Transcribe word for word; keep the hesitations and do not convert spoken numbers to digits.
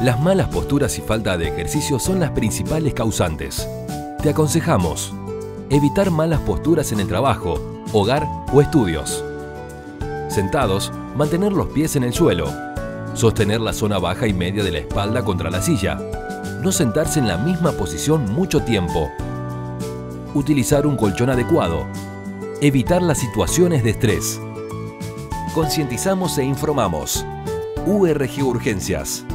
Las malas posturas y falta de ejercicio son las principales causantes. Te aconsejamos evitar malas posturas en el trabajo, hogar o estudios. Sentados, mantener los pies en el suelo. Sostener la zona baja y media de la espalda contra la silla. No sentarse en la misma posición mucho tiempo. Utilizar un colchón adecuado. Evitar las situaciones de estrés. Concientizamos e informamos. U R G Urgencias.